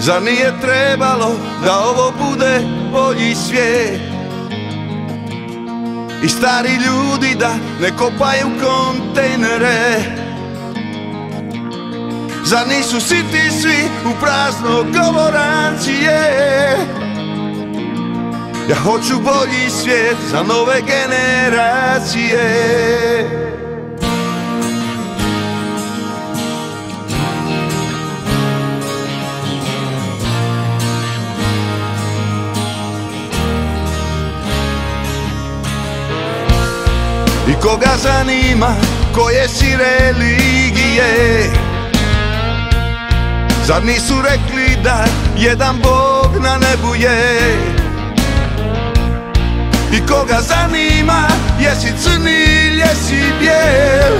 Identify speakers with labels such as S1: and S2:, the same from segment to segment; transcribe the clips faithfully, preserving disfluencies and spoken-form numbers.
S1: Zar nije trebalo da ovo bude bolji svijet? I stari ljudi da ne kopaju kontejnere. Zar nisu siti svi u prazno govorancije? Ja hoću bolji svijet za nove generacije. I koga zanima koje si religije? Zar nisu rekli da jedan Bog na nebu je? I koga zanima jesi crni ili jesi bijel?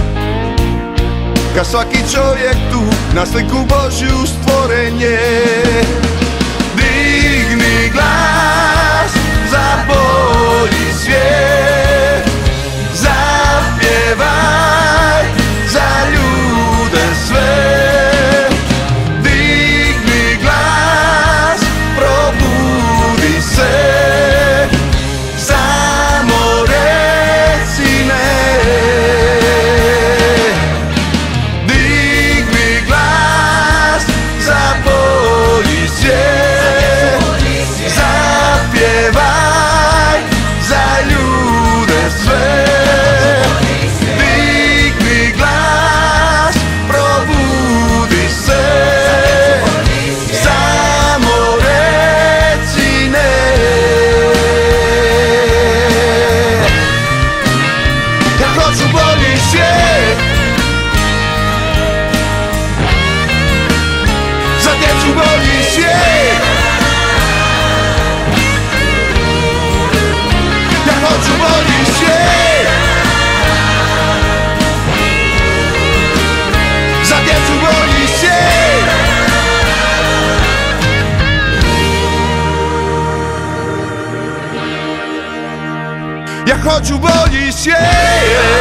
S1: Kad svaki čovjek tu na sliku Božju stvoren je. Digni glas za bolji svijet, zapjevaj za ljude sve. Digni glas, probudi se, samo reci ne. Digni glas za bolji svijet, zapjevaj za ljude sve. Ja hoću bolji svijet.